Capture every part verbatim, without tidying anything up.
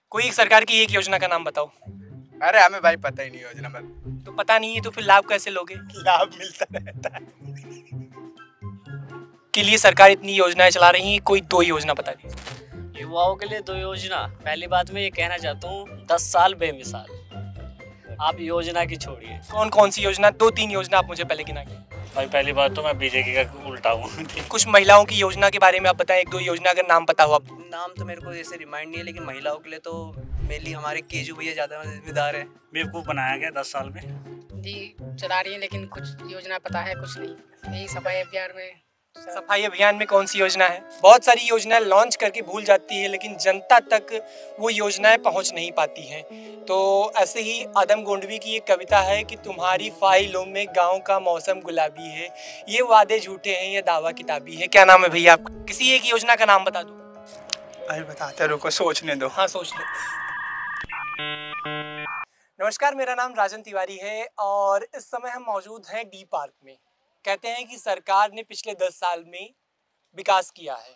कोई एक सरकार की एक योजना का नाम बताओ। अरे हमें भाई पता ही नहीं योजना में। तो पता नहीं है तो फिर लाभ कैसे लोगे? लाभ मिलता रहता है। के लिए सरकार इतनी योजनाएं चला रही है, कोई दो योजना बता दीजिए। युवाओं के लिए दो योजना। पहली बात मैं ये कहना चाहता हूँ, दस साल बेमिसाल। आप योजना की छोड़िए। कौन कौन सी योजना? दो तीन योजना आप मुझे पहले गिनाइए। भाई पहली बात तो मैं बीजेपी का उल्टा हूँ। कुछ महिलाओं की योजना के बारे में आप बताएं, एक दो योजना अगर नाम पता हो आप। नाम तो मेरे को जैसे रिमाइंड नहीं है, लेकिन महिलाओं के लिए तो मेनली हमारे केजू भैया ज़्यादा जिम्मेदार है। बेवकूफ़ बनाया गया दस साल में। जी चला रही है, लेकिन कुछ योजना पता है कुछ नहीं। यही सफाई अभियान में। सफाई अभियान में कौन सी योजना है? बहुत सारी योजनाएं लॉन्च करके भूल जाती है, लेकिन जनता तक वो योजनाएं पहुंच नहीं पाती हैं। तो ऐसे ही आदम गोंडवी की एक कविता है कि तुम्हारी फाइलों में गांव का मौसम गुलाबी है, ये वादे झूठे हैं, ये दावा किताबी है। क्या नाम है भैया आपका? किसी एक योजना का नाम बता दो। भाई बताते रुको, सोचने दो। हाँ सोच लो। नमस्कार, मेरा नाम राजन तिवारी है और इस समय हम मौजूद हैं डी पार्क में। कहते हैं कि सरकार ने पिछले दस साल में विकास किया है।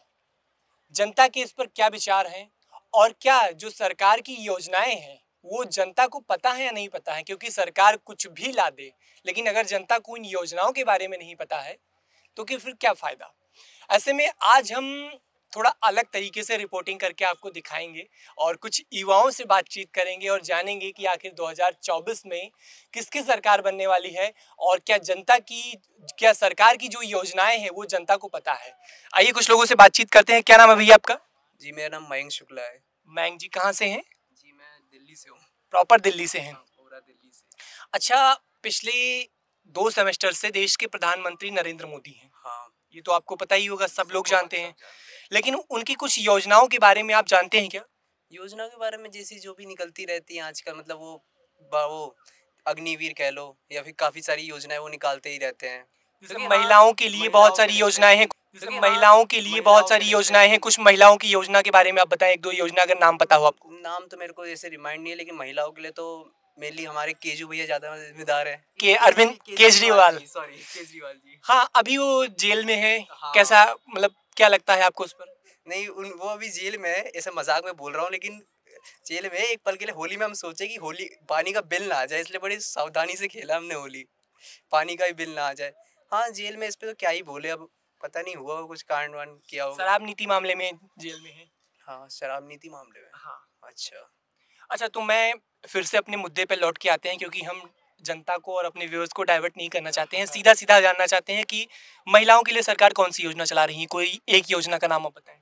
जनता के इस पर क्या विचार हैं और क्या जो सरकार की योजनाएं हैं वो जनता को पता है या नहीं पता है? क्योंकि सरकार कुछ भी ला दे, लेकिन अगर जनता को इन योजनाओं के बारे में नहीं पता है तो कि फिर क्या फ़ायदा। ऐसे में आज हम थोड़ा अलग तरीके से रिपोर्टिंग करके आपको दिखाएंगे और कुछ युवाओं से बातचीत करेंगे और जानेंगे कि आखिर दो हज़ार चौबीस में किसकी सरकार बनने वाली है और क्या जनता की क्या सरकार की जो योजनाएं हैं वो जनता को पता है। आइए कुछ लोगों से बातचीत करते हैं। क्या नाम है भैया आपका? जी मेरा नाम मयंक शुक्ला है। मयंक जी कहाँ से हैं? जी मैं दिल्ली से हूँ। प्रॉपर दिल्ली से हैं? पूरा दिल्ली से। अच्छा, पिछले दो सेमेस्टर से देश के प्रधानमंत्री नरेंद्र मोदी हैं। हाँ ये तो आपको पता ही होगा, सब लोग जानते हैं, लेकिन उनकी कुछ योजनाओं के बारे में आप जानते हैं क्या? योजना के बारे में जैसी जो भी निकलती रहती है आजकल, मतलब वो वो अग्निवीर कह लो या फिर काफ़ी सारी योजनाएं वो निकालते ही रहते हैं। जैसे महिलाओं के लिए बहुत सारी योजनाएं हैं। जैसे महिलाओं के लिए बहुत सारी योजनाएं हैं। कुछ महिलाओं की योजना के बारे में आप बताएं, एक दो योजना अगर नाम पता हो आपको। नाम तो मेरे को जैसे रिमाइंड नहीं है, लेकिन महिलाओं के लिए तो मेनली हमारे केजू भैया ज़्यादा जिम्मेदार है। के अरविंद केजरीवाल। सॉरी केजरीवाल जी। हाँ, अभी वो जेल में है। हाँ। कैसा, मतलब क्या लगता है आपको उस पर? नहीं उन वो अभी जेल में है, ऐसे मजाक में बोल रहा हूँ, लेकिन जेल में एक पल के लिए होली में हम सोचे कि होली पानी का बिल ना आ जाए, इसलिए बड़ी सावधानी से खेला हमने होली, पानी का भी बिल ना आ जाए। हाँ जेल में इस पे तो क्या ही बोले, अब पता नहीं हुआ कुछ कांड वांड किया होगा। शराब नीति मामले में जेल में है। हाँ शराब नीति मामले में। हाँ अच्छा अच्छा, तो मैं फिर से अपने मुद्दे पे लौट के आते हैं, क्योंकि हम जनता को और अपने व्यूअर्स को डाइवर्ट नहीं करना चाहते हैं। सीधा सीधा जानना चाहते हैं कि महिलाओं के लिए सरकार कौन सी योजना चला रही है। कोई एक योजना का नाम आप बताएं।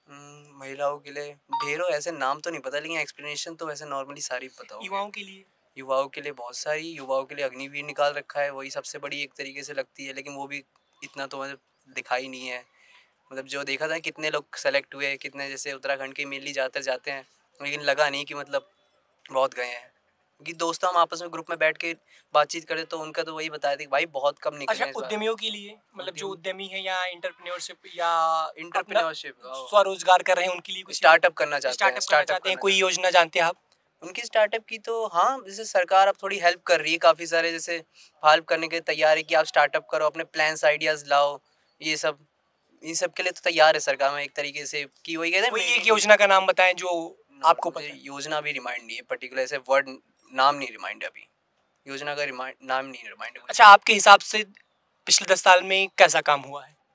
महिलाओं के लिए ढेरों, ऐसे नाम तो नहीं पता, लेकिन एक्सप्लेनेशन तो वैसे नॉर्मली सारी पता होगी। युवाओं के लिए युवाओं के लिए बहुत सारी, युवाओं के लिए अग्निवीर निकाल रखा है, वही सबसे बड़ी एक तरीके से लगती है, लेकिन वो भी इतना तो मतलब दिखाई नहीं है। मतलब जो देखा था कितने लोग सेलेक्ट हुए, कितने जैसे उत्तराखंड के मेनली ज़्यादातर जाते हैं, लेकिन लगा नहीं कि मतलब बहुत गए हैं। क्योंकि दोस्त हम आपस में ग्रुप में बैठ के बातचीत करते तो उनका तो वही बताया था कि भाई बहुत कम निकले। अच्छा, उद्यमियों के लिए, मतलब जो उद्यमी है या इंटरप्रेन्योरशिप या इंटरप्रेन्योरशिप स्वरोजगार कर रहे हैं, उनके लिए कुछ स्टार्टअप करना चाहते हैं, स्टार्टअप करना चाहते हैं, कोई योजना जानते हैं आप? उनकी स्टार्टअप की तो हाँ, जैसे सरकार अब थोड़ी हेल्प कर रही है, काफ़ी सारे जैसे हेल्प करने के तैयार है कि आप स्टार्टअप करो, अपने प्लान्स आइडियाज़ लाओ, ये सब इन सब के लिए तो तैयार है सरकार में एक तरीके से कि वही कहते हैं। कोई एक योजना का नाम बताएं जो आपको पता है। योजना भी रिमाइंड नहीं है, पर्टिकुलर ऐसे वर्ड नाम नहीं रिमाइंड है अभी, योजना का रिमाइंड नाम नहीं रिमाइंड है। अच्छा, आपके हिसाब से पिछले दस साल में कैसा काम हुआ है?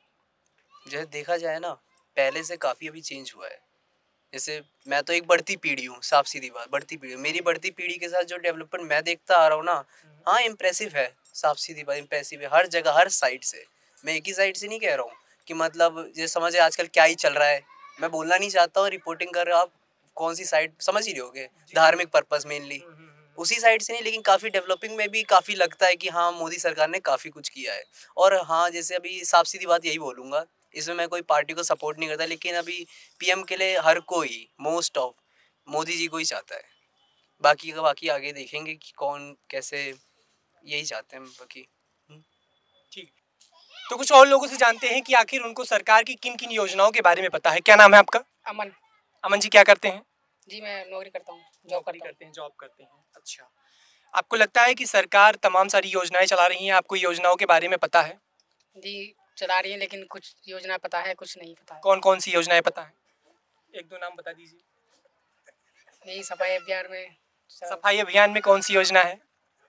जैसे देखा जाए ना, पहले से काफ़ी अभी चेंज हुआ है। जैसे मैं तो एक बढ़ती पीढ़ी हूँ, साफ सीधी बात, बढ़ती पीढ़ी, मेरी बढ़ती पीढ़ी के साथ जो डेवलपमेंट मैं देखता आ रहा हूँ ना, हाँ इम्प्रेसिव है, साफ सीधी बात इम्प्रेसिव है, हर जगह हर साइड से। मैं एक ही साइड से नहीं कह रहा हूँ कि मतलब जैसे समझे आजकल क्या ही चल रहा है, मैं बोलना नहीं चाहता हूँ, रिपोर्टिंग कर रहे हो आप, कौन सी साइड समझ ही रहे होगे, धार्मिक पर्पस मेनली उसी साइड से नहीं, लेकिन काफ़ी डेवलपिंग में भी काफ़ी लगता है कि हाँ मोदी सरकार ने काफ़ी कुछ किया है। और हाँ जैसे अभी साफ सीधी बात यही बोलूँगा, इसमें मैं कोई पार्टी को सपोर्ट नहीं करता, लेकिन अभी पीएम के लिए हर कोई मोस्ट ऑफ मोदी जी को ही चाहता है। बाकी का बाकी आगे देखेंगे कि कौन कैसे, यही चाहते हैं बाकी। ठीक, तो कुछ और लोगों से जानते हैं कि आखिर उनको सरकार की किन किन योजनाओं के बारे में पता है। क्या नाम है आपका? अमन। अमन जी क्या करते हैं? जी मैं नौकरी करता हूँ, जॉब करते हैं। जॉब करते हैं। अच्छा, आपको लगता है कि सरकार तमाम सारी योजनाएं चला रही हैं, आपको योजनाओं के बारे में पता है? जी चला रही है, लेकिन कुछ योजना पता है कुछ नहीं पता है। कौन कौन सी योजनाएं पता है? एक दो नाम बता दीजिए। यही सफाई अभियान में सब- सफाई अभियान में कौन सी योजना है?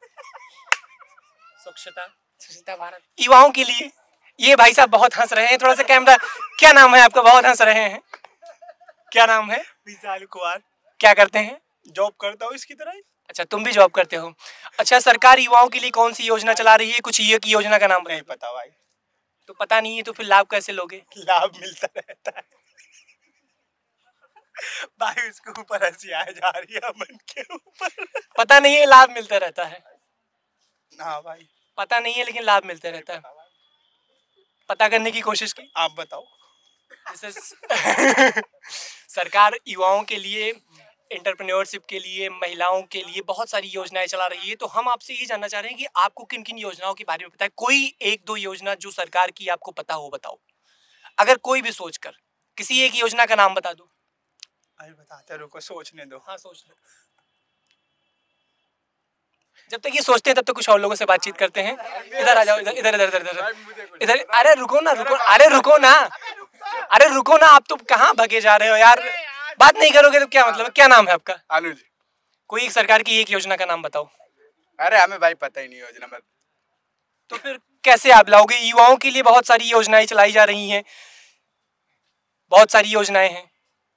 स्वच्छता स्वच्छता भारत। युवाओं के लिए। ये भाई साहब बहुत हंस रहे हैं, थोड़ा सा कैमरा। क्या नाम है आपका? बहुत हंस रहे हैं। क्या नाम है? विशाल कुमार। क्या करते हैं? जॉब करता हूँ इसकी तरह ही। अच्छा, तुम भी जॉब करते हो। अच्छा, सरकार युवाओं के लिए कौन सी योजना चला रही है? कुछ ये की योजना का नाम नहीं बताओ। पता भाई। तो पता नहीं है तो फिर लाभ कैसे लोगे? लाभ मिलता रहता है भाई, उसके ऊपर हंसी आ जा रही है मन के ऊपर। पता नहीं है, लाभ मिलता रहता है। हाँ भाई, पता नहीं है लेकिन लाभ मिलता रहता है। पता करने की कोशिश की। आप बताओ। जैसे सरकार युवाओं के लिए, एंटरप्रेन्योरशिप के लिए, महिलाओं के लिए बहुत सारी योजनाएं चला रही है। तो हम आपसे ये जानना चाह रहे हैं कि आपको किन किन योजनाओं के बारे में पता है? कोई एक दो योजना जो सरकार की आपको पता हो बताओ। अगर कोई भी सोचकर किसी एक योजना का नाम बता दो। अरे बताते रुको, सोचने दो। हाँ, सोच लो। जब तक ये सोचते हैं तब तक कुछ और लोगों से बातचीत करते हैं। इधर आ जाओ, इधर इधर इधर इधर इधर इधर। अरे रुको ना, रुको। अरे रुको ना, अरे रुको ना। आप तो कहाँ भागे जा रहे हो यार? बात नहीं करोगे तो क्या मतलब है? क्या नाम है आपका? अनुज। कोई एक सरकार की एक योजना का नाम बताओ। अरे हमें भाई पता ही नहीं योजना में। तो फिर कैसे आप लाओगे? युवाओं के लिए बहुत सारी योजनाएं चलाई जा रही हैं, बहुत सारी योजनाएं हैं।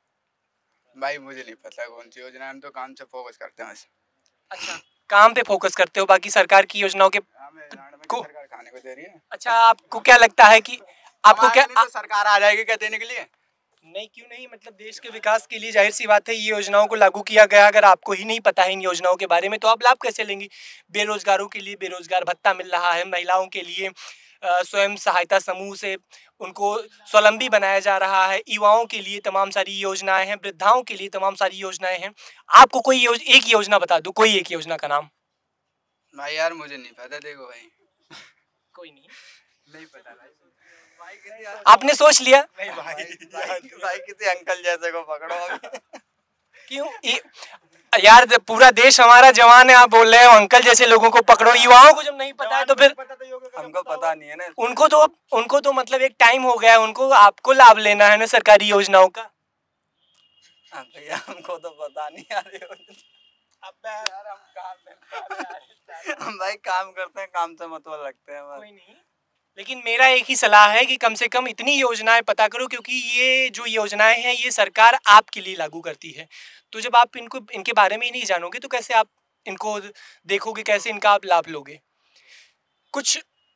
भाई मुझे नहीं पता कौन सी योजना है, हम तो काम से फोकस करते हैं बस। अच्छा, काम पे फोकस करते हो, बाकी सरकार की योजनाओं के हमें नाड़ में को- सरकार खाने को दे रही है। अच्छा, आपको क्या लगता है कि आपको क्या हमारे लिए तो सरकार आ जाएगी क्या देने के लिए? नहीं, क्यों नहीं? मतलब देश के विकास के लिए जाहिर सी बात है ये योजनाओं को लागू किया गया। अगर आपको ही नहीं पता है इन योजनाओं के बारे में तो आप लाभ कैसे लेंगे? बेरोजगारों के लिए बेरोजगार भत्ता मिल रहा है, महिलाओं के लिए अ, स्वयं सहायता समूह से उनको स्वावलंबी बनाया जा रहा है, युवाओं के लिए तमाम सारी योजनाएं हैं, वृद्धाओं के लिए तमाम सारी योजनाएं हैं। आपको कोई योज, एक योजना बता दो, कोई एक योजना का नाम। भाई यार मुझे नहीं पता, देखो भाई। कोई नहीं, नहीं पता भाई। आपने सोच लिया? नहीं भाई, भाई, भाई किसी अंकल जैसे को पकड़ो अभी। क्यों ये, यार पूरा देश हमारा जवान है, आप बोल रहे हो अंकल जैसे लोगों को पकड़ो। युवाओं को जब नहीं पता है तो फिर हमको पता नहीं है ना। उनको तो उनको तो मतलब एक टाइम हो गया है, उनको आपको लाभ लेना है ना सरकारी योजनाओं का। हाँ भैया, हमको तो पता नहीं यार योजना। अब यार हम काम हम भाई काम करते हैं, काम से मतलब रखते हैं। कोई नहीं, लेकिन मेरा एक ही सलाह है कि कम से कम इतनी योजनाएं पता करो, क्योंकि ये जो योजनाएं हैं ये सरकार आपके लिए लागू करती है। तो जब आप इनको इनके बारे में ही नहीं जानोगे तो कैसे आप इनको देखोगे, कैसे इनका आप लाभ लोगे? कुछ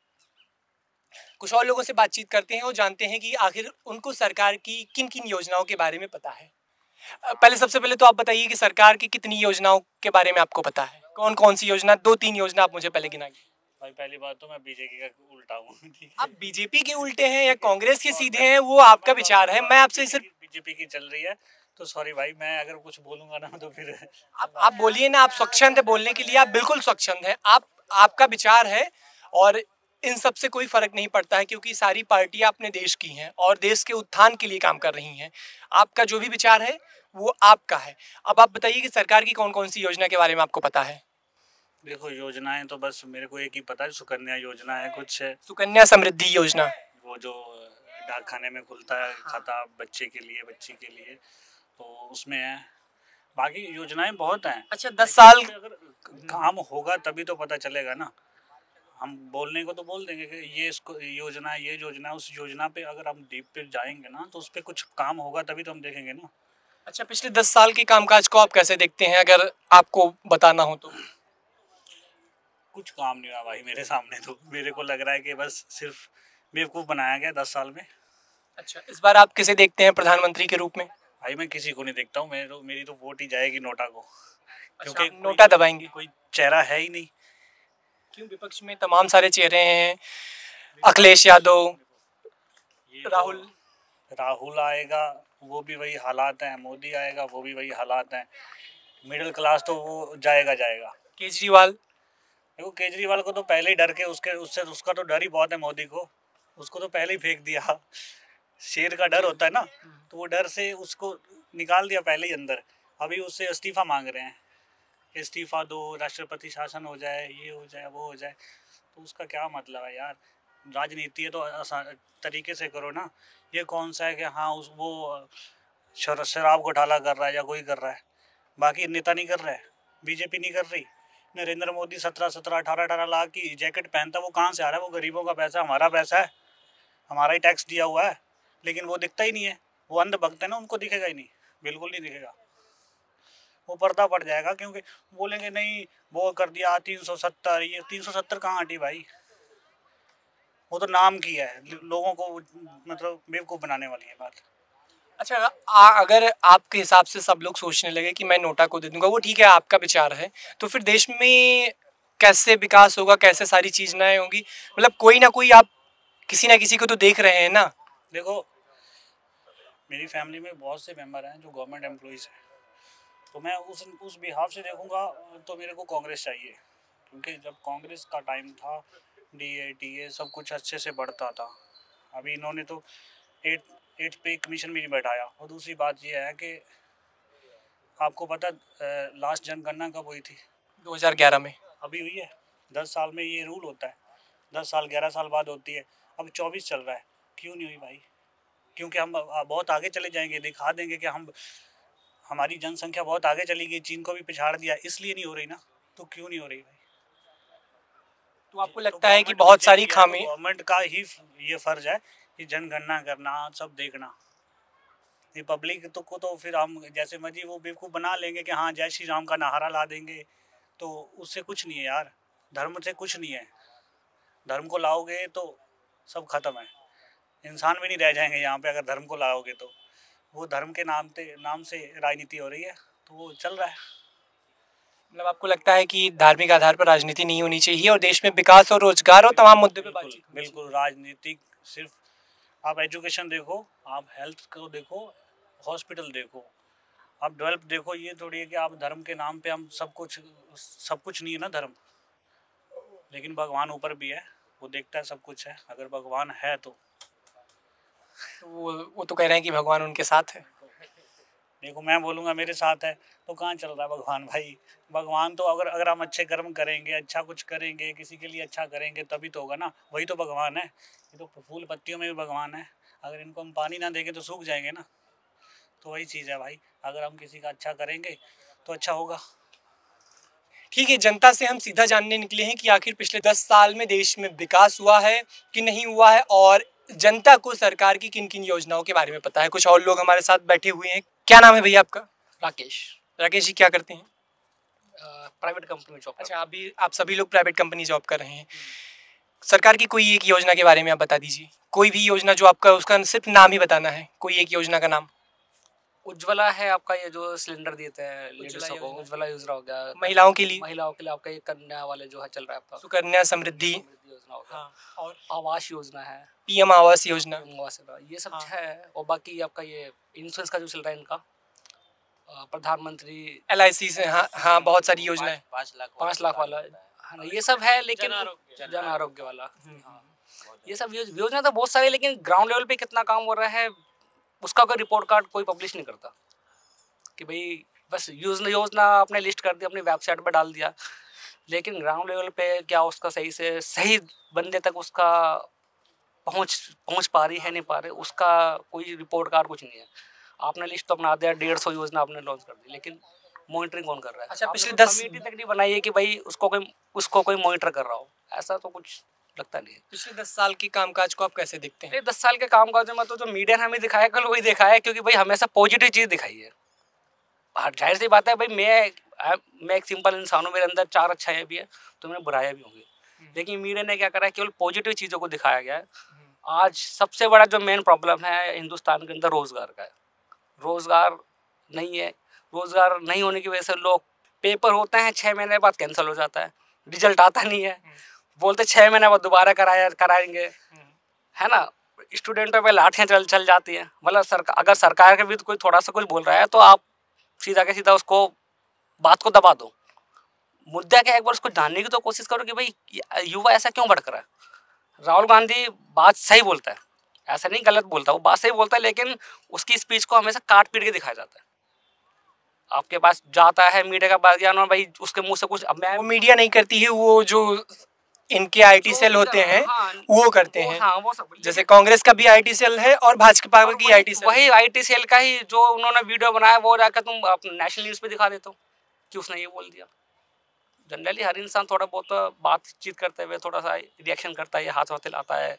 कुछ और लोगों से बातचीत करते हैं और जानते हैं कि आखिर उनको सरकार की किन किन योजनाओं के बारे में पता है। पहले सबसे पहले तो आप बताइए कि सरकार की कितनी योजनाओं के बारे में आपको पता है? कौन कौन सी योजना? दो तीन योजना आप मुझे पहले गिनाइए। भाई पहली बात तो मैं बीजेपी का उल्टा हूँ। ठीक आप बीजेपी के उल्टे हैं या कांग्रेस के सीधे हैं, वो आपका विचार है। मैं आपसे सिर्फ बीजेपी की चल रही है तो सॉरी भाई, मैं अगर कुछ बोलूंगा ना तो फिर आप आप बोलिए ना, आप स्वच्छंद है बोलने के लिए, आप बिल्कुल स्वच्छंद है। आप आपका विचार है और इन सब से कोई फर्क नहीं पड़ता है, क्योंकि सारी पार्टियां अपने देश की हैं और देश के उत्थान के लिए काम कर रही हैं। आपका जो भी विचार है वो आपका है। अब आप बताइए कि सरकार की कौन कौन सी योजना के बारे में आपको पता है? देखो योजनाएं तो बस मेरे को एक ही पता है, सुकन्या योजना है कुछ है, सुकन्या समृद्धि योजना। वो जो डाक खाने में खुलता है खाता बच्चे के लिए बच्ची के लिए, तो उसमें है। बाकी योजनाएं बहुत हैं। अच्छा, दस साल अगर काम होगा तभी तो पता चलेगा ना। हम बोलने को तो बोल देंगे कि ये इसको योजना ये योजना, उस योजना पे अगर हम डीप पे जाएंगे ना तो उस पर कुछ काम होगा तभी तो हम देखेंगे ना। अच्छा, पिछले दस साल के कामकाज को आप कैसे देखते हैं, अगर आपको बताना हो तो? कुछ काम नहीं हुआ भाई मेरे सामने, तो मेरे को लग रहा है कि बस सिर्फ बेवकूफ़ बनाया गया दस साल में। अच्छा, इस बार आप किसे देखते हैं प्रधानमंत्री के रूप में? भाई मैं किसी को नहीं देखता हूँ, मेरी तो मेरी तो वोट ही जाएगी नोटा को, क्योंकि क्योंकि नोटा दबाएंगे। कोई चेहरा है ही नहीं। क्यों? विपक्ष में तमाम सारे चेहरे हैं, अखिलेश यादव, ये तो राहुल राहुल आएगा वो भी वही हालात हैं, मोदी आएगा वो भी वही हालात हैं, मिडिल क्लास तो वो जाएगा जाएगा। केजरीवाल। देखो केजरीवाल को तो पहले ही डर के उसके उससे उसका तो डर ही बहुत है मोदी को, उसको तो पहले ही फेंक दिया। शेर का डर होता है ना, तो वो डर से उसको निकाल दिया पहले ही अंदर। अभी उससे इस्तीफा मांग रहे हैं, इस्तीफा दो, राष्ट्रपति शासन हो जाए, ये हो जाए वो हो जाए। तो उसका क्या मतलब है यार? राजनीति है तो आसान तरीके से करो ना। ये कौन सा है कि हाँ उस वो शर- शराब घोटाला कर रहा है या कोई कर रहा है, बाकी नेता नहीं कर रहा है, बीजेपी नहीं कर रही। नरेंद्र मोदी सत्रह सत्रह अठारह अठारह लाख की जैकेट पहनता है, वो कहाँ से आ रहा है? वो गरीबों का पैसा, हमारा पैसा है, हमारा ही टैक्स दिया हुआ है, लेकिन वो दिखता ही नहीं है। वो अंधभक्त है ना, उनको दिखेगा ही नहीं, बिल्कुल नहीं दिखेगा। वो पर्दा पड़ जाएगा, क्योंकि बोलेंगे नहीं वो कर दिया तीन सौ सत्तर, ये तीन सौ सत्तर कहाँ हटी भाई? वो तो नाम की है, लोगों को मतलब बेवकूफ़ बनाने वाली है बात। अच्छा, आ, अगर आपके हिसाब से सब लोग सोचने लगे कि मैं नोटा को दे दूंगा, वो ठीक है, आपका विचार है, तो फिर देश में कैसे विकास होगा, कैसे सारी चीजें होंगी? मतलब कोई ना कोई आप किसी ना किसी को तो देख रहे हैं ना। देखो, मेरी फैमिली में बहुत से मेंबर हैं जो गवर्नमेंट एम्प्लॉइज़ हैं, तो मैं उस उस बिहाफ से देखूंगा तो मेरे को कांग्रेस चाहिए, क्योंकि जब कांग्रेस का टाइम था डीए टीए सब कुछ अच्छे से बढ़ता था। अभी इन्होंने तो एट एट पे कमीशन भी नहीं बैठाया। और दूसरी बात ये है कि आपको पता लास्ट जनगणना कब हुई थी? दो हज़ार ग्यारह में। अभी हुई है। दस साल में ये रूल होता है, दस साल ग्यारह साल बाद होती है। अब चौबीस चल रहा है, क्यों नहीं हुई भाई? क्योंकि हम बहुत आगे चले जाएंगे, दिखा देंगे कि हम हमारी जनसंख्या बहुत आगे चली गई, चीन को भी पिछाड़ दिया, इसलिए नहीं हो रही ना। तो क्यों नहीं हो रही भाई? तो आपको लगता है कि बहुत सारी खामी गवर्नमेंट का ही ये फर्ज है कि जनगणना करना, सब देखना। ये पब्लिक तो को तो फिर हम जैसे मर्जी वो बेवकूफ़ बना लेंगे कि हाँ जय श्री राम का नारा ला देंगे, तो उससे कुछ नहीं है यार। धर्म से कुछ नहीं है। धर्म को लाओगे तो सब खत्म है, इंसान भी नहीं रह जाएंगे यहाँ पे अगर धर्म को लाओगे तो। वो धर्म के नाम पे नाम से राजनीति हो रही है, तो वो चल रहा है। मतलब आपको लगता है कि धार्मिक आधार पर राजनीति नहीं होनी चाहिए और देश में विकास और रोजगार और तमाम मुद्दे पे बातचीत? बिल्कुल, राजनीतिक सिर्फ आप एजुकेशन देखो, आप हेल्थ को देखो, हॉस्पिटल देखो, आप डेवलप देखो। ये थोड़ी है कि आप धर्म के नाम पे हम सब कुछ सब कुछ नहीं है ना धर्म, लेकिन भगवान ऊपर भी है, वो देखता है सब कुछ है। अगर भगवान है तो वो वो तो कह रहे हैं कि भगवान उनके साथ है। देखो, मैं बोलूँगा मेरे साथ है तो कहाँ चल रहा है भगवान भाई? भगवान तो अगर अगर हम अच्छे कर्म करेंगे, अच्छा कुछ करेंगे, किसी के लिए अच्छा करेंगे, तभी तो होगा ना। वही तो भगवान है। ये तो फूल पत्तियों में भी भगवान है। अगर इनको हम पानी ना देंगे तो सूख जाएंगे ना। तो वही चीज़ है भाई, अगर हम किसी का अच्छा करेंगे तो अच्छा होगा। ठीक है, जनता से हम सीधा जानने निकले हैं कि आखिर पिछले दस साल में देश में विकास हुआ है कि नहीं हुआ है, और जनता को सरकार की किन किन योजनाओं के बारे में पता है। कुछ और लोग हमारे साथ बैठे हुए हैं। क्या नाम है भैया आपका? राकेश। राकेश जी, क्या करते हैं? प्राइवेट कंपनी में जॉब। अच्छा, अभी आप सभी लोग प्राइवेट कंपनी जॉब कर रहे हैं। सरकार की कोई एक योजना के बारे में आप बता दीजिए, कोई भी योजना जो आपका, उसका सिर्फ नाम ही बताना है, कोई एक योजना का नाम। उज्ज्वला है आपका, ये जो सिलेंडर देते हैं लेडीज को, योजना। उज्ज्वला योजना हो गया। महिलाओं के लिए महिलाओं के लिए आपका ये कन्या वाले जो है चल रहा है आपका, सुकन्या समृद्धि समृद्धि योजना हो गया। हाँ, और आवास योजना है, पीएम आवास योजना। आवास योजना, ये सब हाँ। है। और बाकी आपका ये इंश्योरेंस का जो चल रहा है इनका, अ, प्रधानमंत्री एल आई सी से, हाँ हाँ, बहुत सारी योजनाएं। पाँच लाख पाँच लाख वाला है ना, ये सब है। लेकिन जन जन आरोग्य वाला, हाँ, ये सब योज- योजना तो बहुत सारी, लेकिन ग्राउंड लेवल पे कितना काम हो रहा है उसका कोई रिपोर्ट कार्ड कोई पब्लिश नहीं करता। कि भाई बस योजना योजना आपने लिस्ट कर दी, अपनी वेबसाइट पर डाल दिया, लेकिन ग्राउंड लेवल पे क्या उसका सही से सही बंदे तक उसका पहुंच पहुंच पा रही है, नहीं पा रही, उसका कोई रिपोर्ट कार्ड कुछ नहीं है। आपने लिस्ट तो अपना दिया, डेढ़ सौ योजना आपने लॉन्च कर दी, लेकिन मॉनिटरिंग कौन कर रहा है? अच्छा, आपने पिछले कोई दस- कमेटी तक नहीं बनाई है कि भाई उसको कोई उसको कोई मॉनिटर कर रहा हो, ऐसा तो कुछ लगता नहीं है। पिछले दस साल के कामकाज को आप कैसे देखते हैं? ये दस साल के काम काज में तो जो मीडिया ने हमें दिखाया कल वही दिखाया है, क्योंकि भाई हमेशा पॉजिटिव चीज़ दिखाई है। हाँ, जाहिर सी बात है भाई, मैं मैं एक सिंपल इंसान हूँ, मेरे अंदर चार अच्छाइयाँ भी है तो मेरे बुराइयाँ भी होंगी, लेकिन मीडिया ने क्या करा है, केवल पॉजिटिव चीज़ों को दिखाया गया है। आज सबसे बड़ा जो मेन प्रॉब्लम है हिंदुस्तान के अंदर रोज़गार का है। रोज़गार नहीं है, रोज़गार नहीं होने की वजह से लोग, पेपर होते हैं छः महीने बाद कैंसिल हो जाता है, रिजल्ट आता नहीं है, बोलते छः महीने बाद दोबारा कराया कराएंगे, है ना। स्टूडेंटों पे लाठियाँ चल चल जाती हैं। मतलब सरकार, अगर सरकार के भी कोई थोड़ा सा कुछ बोल रहा है तो आप सीधा के सीधा उसको बात को दबा दो। मुद्दा क्या है, एक बार उसको जानने की तो कोशिश करो कि भाई युवा ऐसा क्यों भड़क रहा है। राहुल गांधी बात सही बोलता है, ऐसा नहीं गलत बोलता, वो बात सही बोलता है, लेकिन उसकी स्पीच को हमेशा काट पीट के दिखाया जाता है। आपके पास जाता है मीडिया का बयान, भाई उसके मुंह से कुछ, अब मैं वो मीडिया नहीं करती है, वो जो इनके आईटी सेल होते हैं हाँ, वो करते वो- हैं। हाँ वो सब जैसे कांग्रेस का भी आईटी सेल है और भाजपा और की वही- आईटी सेल वही है। आईटी सेल का ही जो उन्होंने वीडियो बनाया वो जाकर तुम अपने नेशनल न्यूज़ पे दिखा देते हो कि उसने ये बोल दिया। जनरली हर इंसान थोड़ा बहुत बातचीत करते हुए थोड़ा सा रिएक्शन करता है, हाथ वाथ हिलाता है,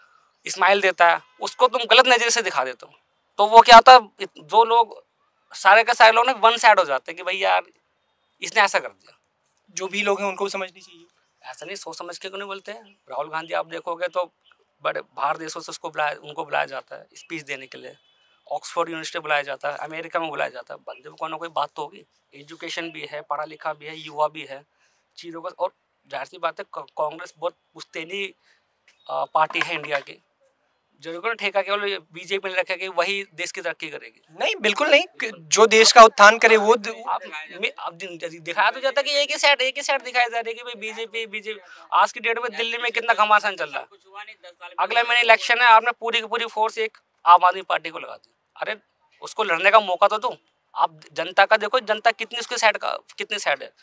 स्माइल देता है, उसको तुम गलत नज़र से दिखा देते हो। तो वो क्या होता है, जो लोग सारे के सारे लोग ना वन साइड हो जाते हैं कि भाई यार इसने ऐसा कर दिया। जो भी लोग हैं उनको भी समझनी चाहिए। ऐसा नहीं सोच समझ के क्यों नहीं बोलते हैं। राहुल गांधी आप देखोगे तो बड़े बाहर देशों से उसको बुलाया उनको बुलाया जाता है स्पीच देने के लिए, ऑक्सफोर्ड यूनिवर्सिटी बुलाया जाता है, अमेरिका में बुलाया जाता है। बंदे को कोई ना कोई बात तो होगी, एजुकेशन भी है, पढ़ा लिखा भी है, युवा भी है, चीज़ों का। और जाहिर सी बात है कांग्रेस बहुत पुश्तैनी पार्टी है इंडिया की, जो ठेका केवल बीजेपी ने रखा कि वही देश की तरक्की करेगी। नहीं, बिल्कुल नहीं, जो देश का उत्थान करे वो द- आप में- अब दिन- दिखाया तो जाता है कि एक ही साइड एक ही साइड दिखाया जा रहा है कि भाई बीजेपी बीजेपी। आज की डेट में दिल्ली में कितना घमासान चल रहा है। अगले महीने इलेक्शन है, आपने पूरी की पूरी फोर्स एक आम आदमी पार्टी को लगा दी। अरे उसको लड़ने का मौका तो दो। आप जनता का देखो, जनता कितनी उसके साइड का कितनी साइड है।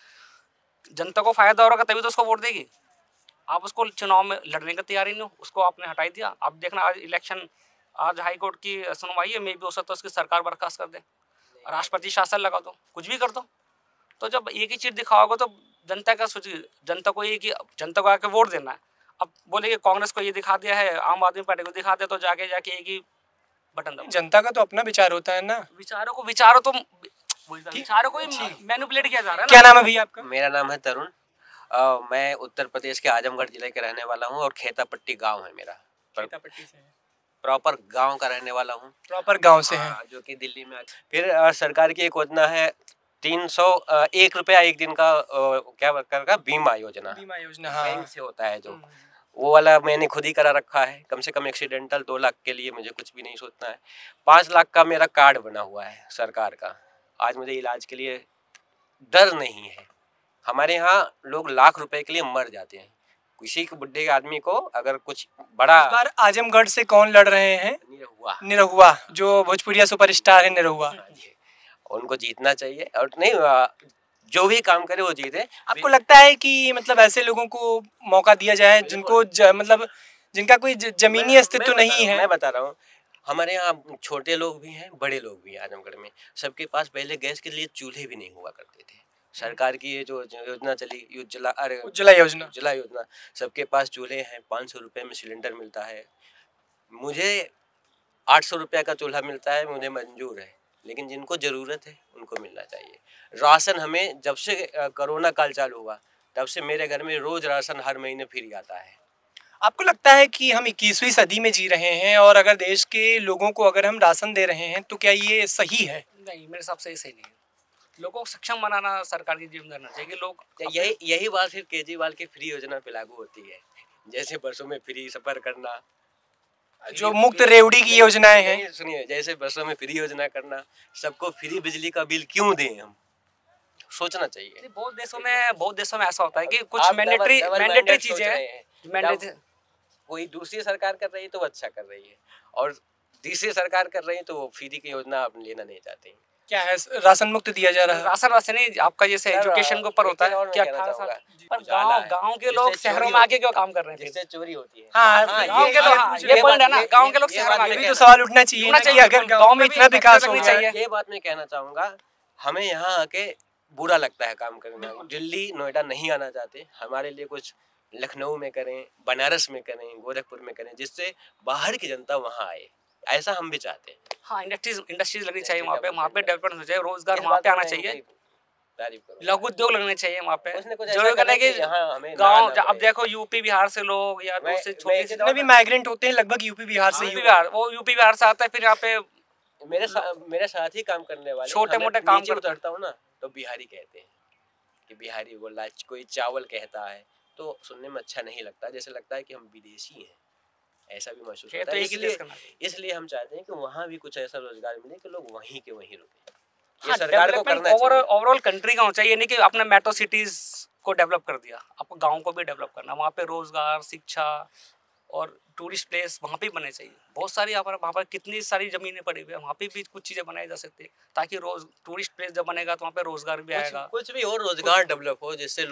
जनता को फायदा हो रहा तभी तो उसको वोट देगी। आप उसको चुनाव में लड़ने का तैयारी नहीं हो, उसको आपने हटाई दिया। अब देखना आज इलेक्शन, आज हाई कोर्ट की सुनवाई है, मे भी हो सकता है उसकी सरकार बर्खास्त कर दे, राष्ट्रपति शासन लगा दो, कुछ भी कर दो। तो जब एक ही चीज़ दिखाओगे तो जनता का सोच, जनता को एक ही जनता को आके वोट देना है। अब बोले कि कांग्रेस को ये दिखा दिया है, आम आदमी पार्टी को दिखा दिया, तो जाके जाके एक ही बटन दबाओ। जनता का तो अपना विचार होता है ना। विचारों को विचारों तो विचारों को ही मैनिपुलेट किया जा रहा है क्या ना। नाम है भैया आपका? मेरा नाम है तरुण। अ, मैं उत्तर प्रदेश के आजमगढ़ जिले के रहने वाला हूँ और खेतापट्टी गांव है मेरा। खेतापट्टी से हैं। प्रॉपर गांव का रहने वाला हूँ। प्रॉपर गांव से हैं। हाँ, जो कि दिल्ली में। फिर अ, सरकार की एक योजना है तीन सौ एक रुपया एक दिन का, अ, क्या प्रकार का बीमा योजना, बीमा योजना, हाँ। बैंक से होता है जो, वो वाला मैंने खुद ही करा रखा है। कम से कम एक्सीडेंटल दो लाख के लिए मुझे कुछ भी नहीं सोचना है। पाँच लाख का मेरा कार्ड बना हुआ है सरकार का। आज मुझे इलाज के लिए डर नहीं है। हमारे यहाँ लोग लाख रुपए के लिए मर जाते हैं। किसी के बुढ़े आदमी को अगर कुछ बड़ा, इस बार आजमगढ़ से कौन लड़ रहे हैं? निरहुआ, निरहुआ, जो भोजपुरिया सुपरस्टार है निरहुआ। उनको जीतना चाहिए। और नहीं, अ, जो भी काम करे वो जीते। आपको लगता है कि मतलब ऐसे लोगों को मौका दिया जाए जिनको ज, मतलब जिनका कोई ज, जमीनी मैं- अस्तित्व मैं नहीं बता- है? मैं बता रहा हूँ, हमारे यहाँ छोटे लोग भी हैं, बड़े लोग भी हैं। आजमगढ़ में सबके पास पहले गैस के लिए चूल्हे भी नहीं हुआ करते थे। सरकार की ये जो जो योजना चली, उज्ज्वला, अरे उज्ज्वला योजना। उज्ज्वला योजना, सबके पास चूल्हे हैं। पाँच सौ रुपये में सिलेंडर मिलता है। मुझे आठ सौ रुपये का चूल्हा मिलता है, मुझे मंजूर है। लेकिन जिनको ज़रूरत है उनको मिलना चाहिए। राशन हमें जब से अ, कोरोना काल चालू हुआ तब से मेरे घर में रोज़ राशन हर महीने फ्री आता है। आपको लगता है कि हम इक्कीसवीं सदी में जी रहे हैं और अगर देश के लोगों को अगर हम राशन दे रहे हैं तो क्या ये सही है? नहीं, मेरे हिसाब से ये सही नहीं है। लोगों को सक्षम बनाना सरकार की जिम्मेदारी होना चाहिए कि लोग तो यही यही बात फिर केजरीवाल की फ्री योजना पे लागू होती है। जैसे बसों में फ्री सफर करना, जो मुक्त रेवड़ी की योजनाएं हैं। नहीं, सुनिए, जैसे बसों में फ्री योजना करना, सबको फ्री बिजली का बिल क्यों दें? हम सोचना चाहिए। बहुत देशों में बहुत देशों में ऐसा होता है कि कुछ आप mandatory double- double mandatory minded सोच चीजें रहे हैं हैं। मैंडेटरी। कोई दूसरी सरकार कर रही है तो वो अच्छा कर रही है, और तीसरी सरकार कर रही है तो वो फ्री की योजना आप लेना नहीं चाहते हैं। क्या है, राशन मुक्त दिया जा रहा है? राशन वासन नहीं, आपका जैसे सर, एजुकेशन के ऊपर एक होता चीज़ और है मैं कि कहना अठारह साल चाहूँगा। पर उजाला गांव है, गांव के जिससे लोग चोरी शहरों में होती आके क्यों काम कर रहे हैं? जिससे चोरी होती है। हाँ, हाँ, गांव ये- के लोग, हाँ, ये ये पॉइंट है ना, ये- गांव के लोग ये शहरों बात में मैं आके ये तो कहना- सवाल उठना चाहिए होना ना कि चाहिए, अगर गांव गांव में में इतना भी विकास हो लगनी गया चाहिए। है। ये बात मैं कहना चाहूँगा, हमें यहाँ आके बुरा लगता है काम करना। दिल्ली नोएडा नहीं आना चाहते। हमारे लिए कुछ लखनऊ में करें, बनारस में करें, गोरखपुर में करें, जिससे बाहर की जनता वहाँ आए। ऐसा हम भी चाहते हैं। हाँ, इंडस्ट्रीज इंडस्ट्रीज लगनी चाहिए वहाँ पे, वहाँ पे डेवलपमेंट हो जाए, रोजगार इस वहाँ बात पे को आना मैं चाहिए, इनकी तारीफ करूँगा। लघु उद्योग लगने चाहिए वहाँ पे। कुछ न कुछ जो ऐसा कहना करें है कि कि यहाँ हमें ना गाँव, आना अब पड़े। देखो यूपी बिहार से लोग या मैं- दूसरी मैं छोटी एक सी जितने भी माइग्रेंट होते हैं लगभग यूपी बिहार से ही यूपी होते हैं। बिहार, वो यूपी बिहार से आता है, फिर यहाँ पे मेरे सा, मेरे साथ ही काम करने वाले छोटे हमें मोटे काम नीचे करते हैं। उतरता हूँ ना तो बिहारी कहते हैं कि बिहारी बोला, कोई चावल कहता है तो सुनने में अच्छा नहीं लगता, जैसे लगता है कि हम विदेशी हैं। ऐसा भी महसूस ये होता तो है। एक ही इसलिए देश का नाम है। इसलिए हम चाहते हैं कि वहाँ भी कुछ ऐसा रोजगार मिले कि लोग वहीं के वहीं रुके। ये हाँ, सरकार को डेवलपमेंट करना ओवरऑल चाहिए। ओवरऑल कंट्री का होना चाहिए, नहीं कि अपने मेट्रो सिटीज को डेवलप कर दिया, आपको गाँव को भी डेवलप करना, वहाँ पे रोजगार, शिक्षा और टूरिस्ट प्लेस वहाँ पे बने चाहिए। बहुत सारी यहाँ पर वहाँ पर कितनी सारी ज़मीनें पड़ी हुई है, वहाँ पे भी कुछ चीज़ें बनाई जा सकती है, ताकि रोज टूरिस्ट प्लेस जब बनेगा तो वहाँ पे रोजगार भी कुछ, आएगा। कुछ भी हो, रोजगार डेवलप हो, जिससे लोग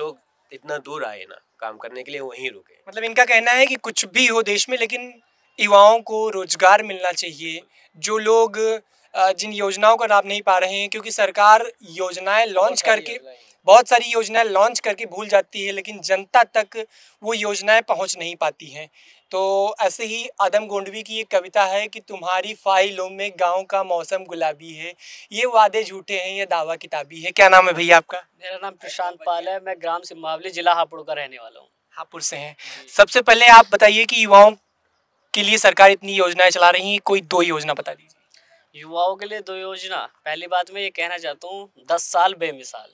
इतना दूर आए ना काम करने के लिए, वहीं रुके। मतलब इनका कहना है कि कुछ भी हो देश में, लेकिन युवाओं को रोजगार मिलना चाहिए। जो लोग अ, जिन योजनाओं का लाभ नहीं पा रहे हैं, क्योंकि सरकार योजनाएं लॉन्च करके बहुत सारी योजनाएं लॉन्च करके भूल जाती है, लेकिन जनता तक वो योजनाएं पहुंच नहीं पाती हैं। तो ऐसे ही आदम गोंडवी की एक कविता है कि तुम्हारी फाइलों में गांव का मौसम गुलाबी है, ये वादे झूठे हैं, ये दावा किताबी है। क्या नाम है भैया आपका? मेरा नाम प्रशांत पाल है, मैं ग्राम सिमावली, जिला हापुड़ का रहने वाला हूँ। हापुड़ से हैं। सबसे पहले आप बताइए कि युवाओं के लिए सरकार इतनी योजनाएं चला रही है, कोई दो योजना बता दीजिए। युवाओं के लिए दो योजना, पहली बात मैं ये कहना चाहता हूँ, दस साल बेमिसाल।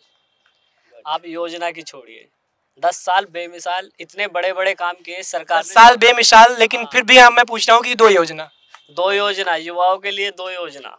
आप योजना की छोड़िए, दस साल बेमिसाल, इतने बड़े बड़े काम किए सरकार दस साल बेमिसाल, लेकिन फिर भी हम मैं पूछ रहा हूँ कि दो योजना दो योजना युवाओं के लिए, दो योजना।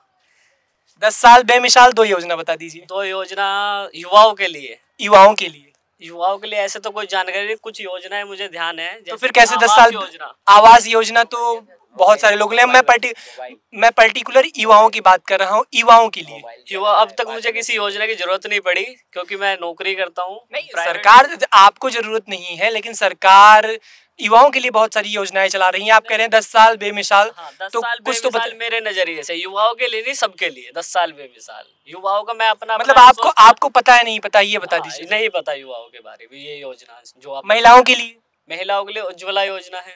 दस साल बेमिसाल, दो योजना बता दीजिए। दो योजना युवाओं के लिए युवाओं के लिए युवाओं के लिए ऐसे तो कोई जानकारी नहीं, कुछ योजनाएं मुझे ध्यान है। तो फिर कैसे दस साल योजना? आवास योजना तो बहुत सारे लोग ले, मैं पर्टि मैं पर्टिकुलर युवाओं की बात कर रहा हूँ, युवाओं के लिए। युवा, अब तक मुझे किसी योजना की जरूरत नहीं पड़ी, क्योंकि मैं नौकरी करता हूँ। नहीं, सरकार आपको जरूरत नहीं है, लेकिन सरकार युवाओं के लिए बहुत सारी योजनाएं चला रही हैं। आप कह रहे हैं दस साल बेमिसाल, हाँ, दस तो साल कुछ तो बेमिसाल मेरे नजरिए से युवाओं के लिए नहीं, सबके लिए दस साल बेमिसाल। युवाओं का मैं अपना मतलब अपना आपको आपको पता है नहीं पता, ये बता हाँ, दीजिए। नहीं पता युवाओं के बारे में ये योजना जो आप महिलाओं के लिए महिलाओं के लिए उज्ज्वला योजना है,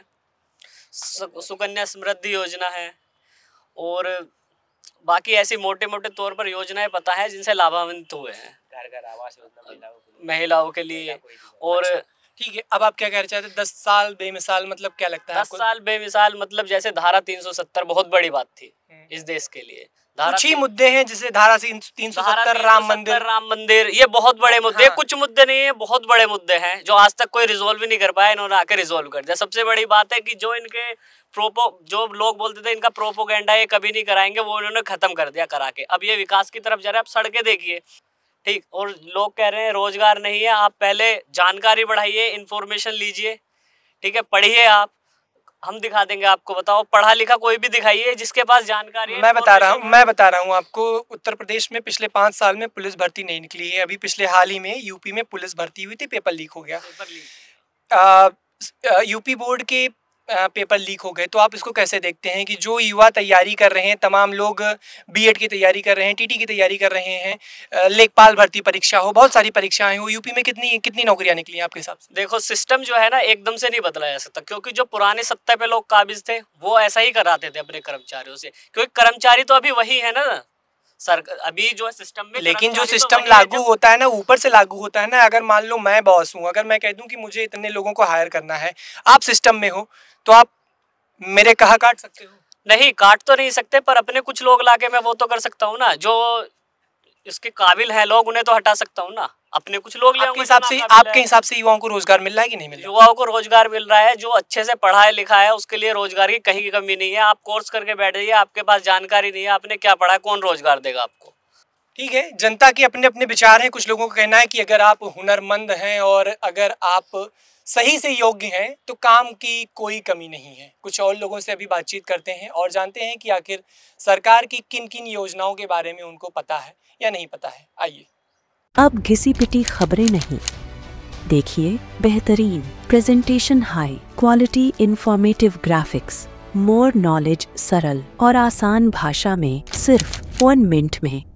सु- सुकन्या समृद्धि योजना है, और बाकी ऐसी मोटे मोटे तौर पर योजनाएं पता है जिनसे लाभान्वित हुए हैं घर घर आवास योजना महिलाओं के लिए। और ठीक है, अब आप क्या कहना चाहते हैं? दस साल बेमिसाल मतलब क्या लगता है दस आपको? साल बेमिसाल मतलब जैसे धारा तीन सौ सत्तर बहुत बड़ी बात थी इस देश के लिए। धारा कुछ ही मुद्दे हैं, जैसे धारा तीन सौ सत्तर, राम मंदिर राम मंदिर, ये बहुत बड़े मुद्दे हाँ। कुछ मुद्दे नहीं है, बहुत बड़े मुद्दे हैं जो आज तक कोई रिजोल्व ही नहीं कर पाया, इन्होंने आके रिजोल्व कर दिया। सबसे बड़ी बात है कि जो इनके प्रोपो जो लोग बोलते थे इनका प्रोपोगेंडा ये कभी नहीं कराएंगे, वो इन्होंने खत्म कर दिया करा के। अब ये विकास की तरफ जा रहे हैं, आप सड़कें देखिए, ठीक। और लोग कह रहे हैं रोजगार नहीं है, आप पहले जानकारी बढ़ाइए, इंफॉर्मेशन लीजिए, ठीक है, पढ़िए आप, हम दिखा देंगे आपको। बताओ, पढ़ा लिखा कोई भी दिखाइए जिसके पास जानकारी है। मैं बता रहा हूँ मैं बता रहा हूँ आपको, उत्तर प्रदेश में पिछले पाँच साल में पुलिस भर्ती नहीं निकली है। अभी पिछले हाल ही में यूपी में पुलिस भर्ती हुई थी, पेपर लीक हो गया। यूपी बोर्ड के आ, पेपर लीक हो गए। तो आप इसको कैसे देखते हैं कि जो युवा तैयारी कर रहे हैं, तमाम लोग बीएड की तैयारी कर रहे हैं, टीटी की तैयारी कर रहे हैं, लेखपाल भर्ती परीक्षा हो, बहुत सारी परीक्षाएं हो, यूपी में कितनी कितनी नौकरियां निकली हैं आपके हिसाब से? देखो, सिस्टम जो है ना एकदम से नहीं बदला जा सकता, क्योंकि जो पुराने सत्ता पे लोग काबिज थे वो ऐसा ही कराते थे अपने कर्मचारियों से, क्योंकि कर्मचारी तो अभी वही है ना सर, अभी जो सिस्टम में। लेकिन जो सिस्टम तो लागू होता है ना, ऊपर से लागू होता है ना। अगर मान लो मैं बॉस हूँ, अगर मैं कह दूं कि मुझे इतने लोगों को हायर करना है, आप सिस्टम में हो, तो आप मेरे कहा काट सकते हो? नहीं, काट तो नहीं सकते, पर अपने कुछ लोग लाके मैं वो तो कर सकता हूँ ना, जो इसके काबिल हैं लोग, उन्हें तो हटा सकता हूँ ना। अपने कुछ लोग ले आपके हिसाब से आपके हिसाब से युवाओं को रोजगार मिल रहा है कि नहीं मिल रहा? युवाओं को रोजगार मिल रहा है, जो अच्छे से पढ़ा है लिखा है उसके लिए रोजगार की कहीं की कमी नहीं है। आप कोर्स करके बैठ जाइए, आपके पास जानकारी नहीं है, आपने क्या पढ़ा है, कौन रोजगार देगा आपको? ठीक है, जनता के अपने अपने विचार हैं। कुछ लोगों का कहना है कि अगर आप हुनरमंद हैं और अगर आप सही से योग्य हैं तो काम की कोई कमी नहीं है। कुछ और लोगों से अभी बातचीत करते हैं और जानते हैं कि आखिर सरकार की किन किन योजनाओं के बारे में उनको पता है या नहीं पता है। आइए। अब घिसी पिटी खबरें नहीं, देखिए बेहतरीन presentation, high quality informative graphics, more knowledge, सरल और आसान भाषा में सिर्फ वन मिनट में।